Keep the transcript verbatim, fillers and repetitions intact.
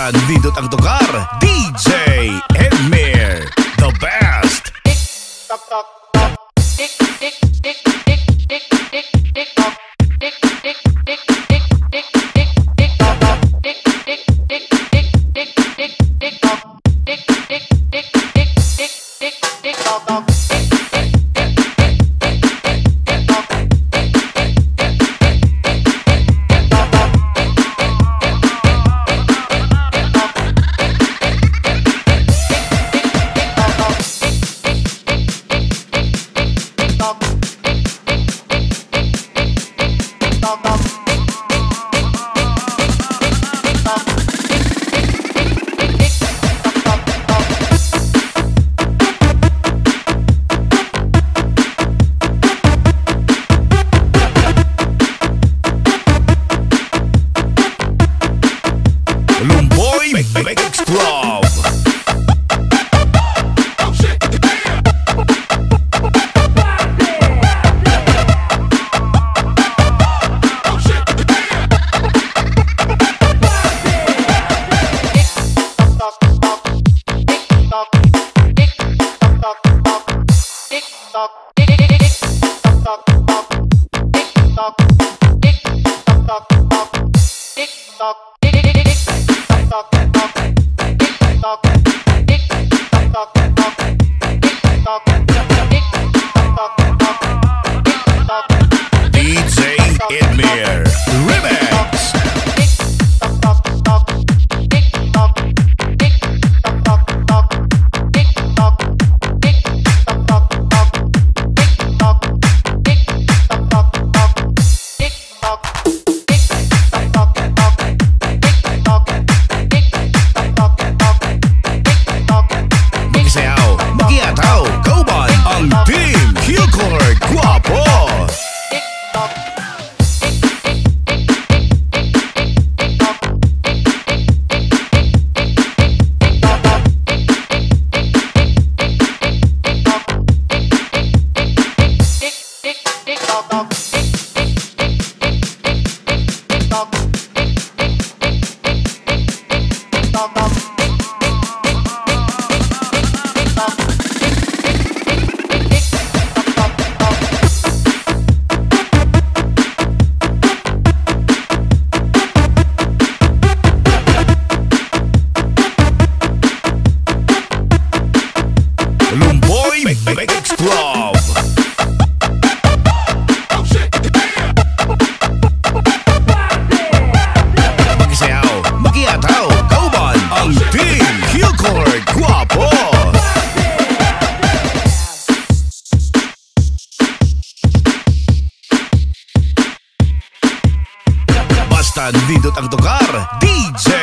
Basta nindot ang tugar, D J Edmir, the best. Tok tok tok, tik tik tik tik tik tik tik tok, tik tik tik tik tik tik tik tok, tik tik tik tik tik tik tik tok, tik tik tik tik tik tik tik tok. Lumboy Mix Club. D J Edmir Remix. Magsayaw, magyataw, kauban ang Team Hillcourt Guapo. Lumboy Mix Club. Magsayaw, magyataw, kauban ang Team Hillcourt Guapo. Basta nindot ang tugar, D J